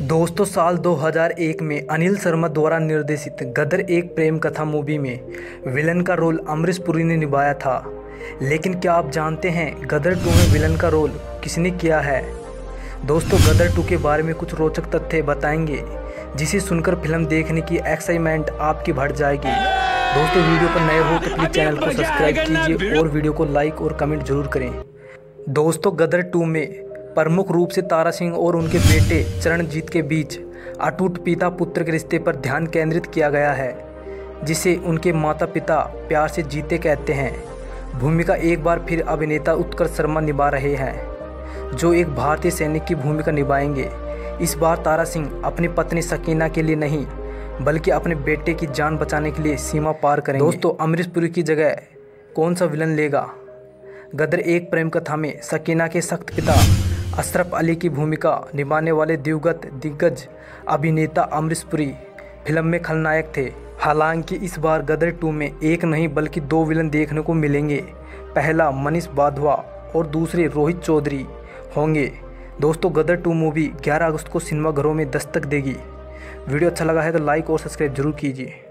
दोस्तों साल 2001 में अनिल शर्मा द्वारा निर्देशित गदर एक प्रेम कथा मूवी में विलन का रोल अमरीश पुरी ने निभाया था। लेकिन क्या आप जानते हैं गदर 2 में विलन का रोल किसने किया है? दोस्तों गदर 2 के बारे में कुछ रोचक तथ्य बताएंगे जिसे सुनकर फिल्म देखने की एक्साइटमेंट आपकी बढ़ जाएगी। दोस्तों वीडियो पर नए हो तो प्लीज़ चैनल को सब्सक्राइब कीजिए और वीडियो को लाइक और कमेंट जरूर करें। दोस्तों गदर 2 में प्रमुख रूप से तारा सिंह और उनके बेटे चरणजीत के बीच अटूट पिता पुत्र के रिश्ते पर ध्यान केंद्रित किया गया है, जिसे उनके माता पिता प्यार से जीते कहते हैं। भूमिका एक बार फिर अभिनेता उत्कर्ष शर्मा निभा रहे हैं, जो एक भारतीय सैनिक की भूमिका निभाएंगे। इस बार तारा सिंह अपनी पत्नी सकीना के लिए नहीं बल्कि अपने बेटे की जान बचाने के लिए सीमा पार करेंगे। दोस्तों अमरीश पुरी की जगह कौन सा विलन लेगा? गदर एक प्रेम कथा में सकीना के सख्त पिता अशरफ अली की भूमिका निभाने वाले दिग्गज अभिनेता अमरीश पुरी फिल्म में खलनायक थे। हालांकि इस बार गदर 2 में एक नहीं बल्कि 2 विलन देखने को मिलेंगे। पहला मनीष बाधवा और दूसरे रोहित चौधरी होंगे। दोस्तों गदर 2 मूवी 11 अगस्त को सिनेमाघरों में दस्तक देगी। वीडियो अच्छा लगा है तो लाइक और सब्सक्राइब जरूर कीजिए।